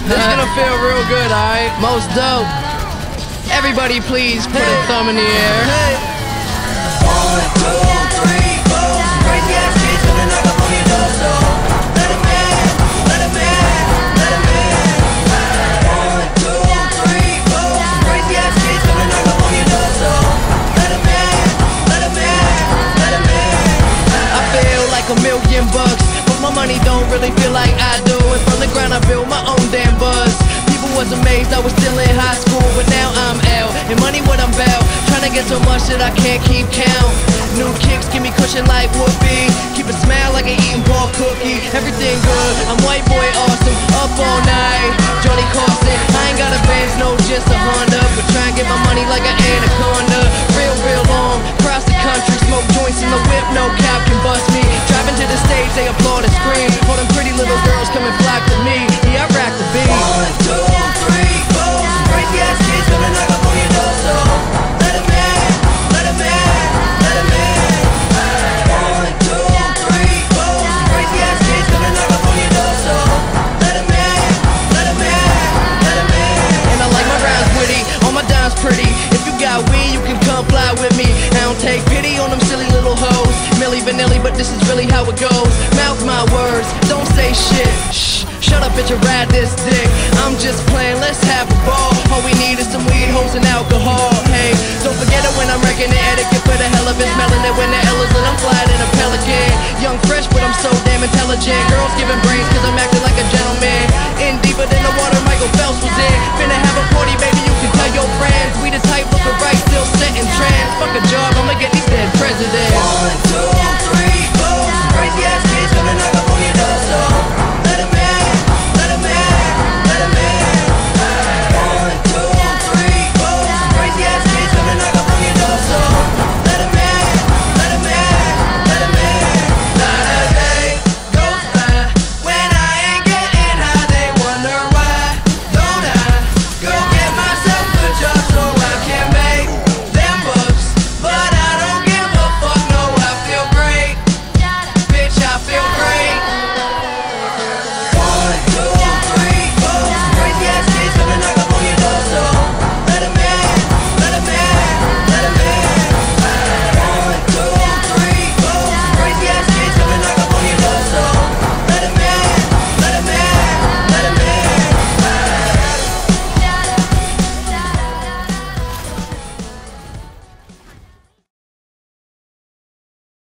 This gonna feel real good, alright? Most dope. Everybody please put a thumb in the air. 1, 2, 3, 4. Crazy ass kids gonna knock up on your door, so let 'em in, let 'em in, let 'em in. 1, 2, 3, 4. Crazy ass kids gonna knock up on your door, so let 'em in, let 'em in, let 'em in. I feel like $1,000,000, but my money don't really feel like I do. And from the ground I built my own damn buzz. People was amazed I was still in high school, but now I'm out. And money what I'm about, trying to get so much that I can't keep count. New kicks give me cushion like whoopee. Keep a smile like an eating ball cookie. Everything good, I'm white boy awesome. Up all night, Johnny Carson. I ain't got a Benz, no, just a Honda. But try and get my money like an anaconda. Real long, cross the country. Smoke joints in the whip, no cop can bust me. Driving to the stage, they applaud and scream. All them pretty little girls come and flock to me. Yeah, I rock the beat. 1, 2, 3, 4. Crazy ass kids gonna knock up on your door, so let 'em in, let 'em in, let 'em in. 1, 2, 3, 4. Crazy ass kids gonna knock up on your door, so let 'em in, let 'em in, let 'em in. And I like my rhymes witty, all my dimes pretty. If you got weed, you can come fly with me. I don't take pity on them silly little hoes. Milli Vanilli, but this is really how it goes. Mouth my words, don't say shit. Shh, shut up, bitch, and ride this dick. I'm just playing, let's have a ball. All we need is some weed, hoes, and alcohol. Hey, don't forget it when I'm wrecking the etiquette for the hell of it. Smelling it when the L is lit, I'm flying in a pelican. Young, fresh, but I'm so damn intelligent. Girls giving brains, cause I'm acting like a gentleman. In deeper than the water Michael Phelps was in. Finna have a party, baby, you can tell your friends.